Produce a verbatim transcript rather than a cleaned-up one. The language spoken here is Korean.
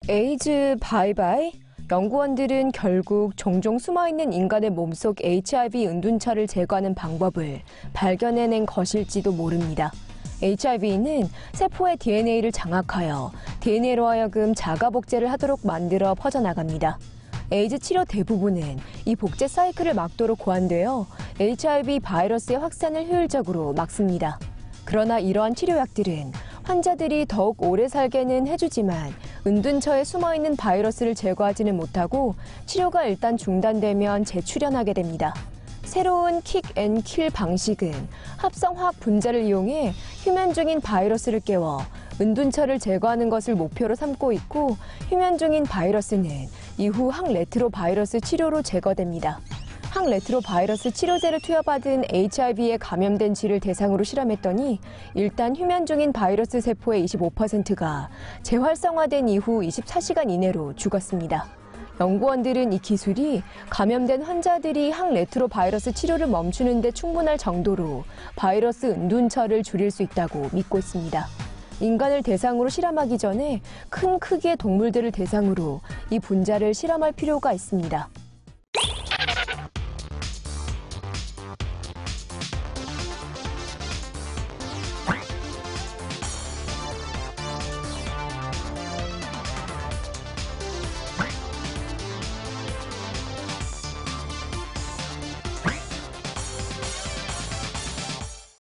에이즈 바이바이? 연구원들은 결국 종종 숨어있는 인간의 몸속 에이치아이브이 은둔처를 제거하는 방법을 발견해낸 것일지도 모릅니다. 에이치아이브이는 세포의 디엔에이를 장악하여 디엔에이로 하여금 자가 복제를 하도록 만들어 퍼져나갑니다. 에이즈 치료 대부분은 이 복제 사이클을 막도록 고안되어 에이치아이브이 바이러스의 확산을 효율적으로 막습니다. 그러나 이러한 치료약들은 환자들이 더욱 오래 살게는 해주지만 은둔처에 숨어있는 바이러스를 제거하지는 못하고 치료가 일단 중단되면 재출현하게 됩니다. 새로운 킥앤킬 방식은 합성화학 분자를 이용해 휴면 중인 바이러스를 깨워 은둔처를 제거하는 것을 목표로 삼고 있고, 휴면 중인 바이러스는 이후 항레트로 바이러스 치료로 제거됩니다. 항레트로 바이러스 치료제를 투여받은 에이치아이브이에 감염된 쥐를 대상으로 실험했더니 일단 휴면 중인 바이러스 세포의 이십오 퍼센트가 재활성화된 이후 이십사 시간 이내로 죽었습니다. 연구원들은 이 기술이 감염된 환자들이 항레트로 바이러스 치료를 멈추는 데 충분할 정도로 바이러스 은둔처를 줄일 수 있다고 믿고 있습니다. 인간을 대상으로 실험하기 전에 큰 크기의 동물들을 대상으로 이 분자를 실험할 필요가 있습니다.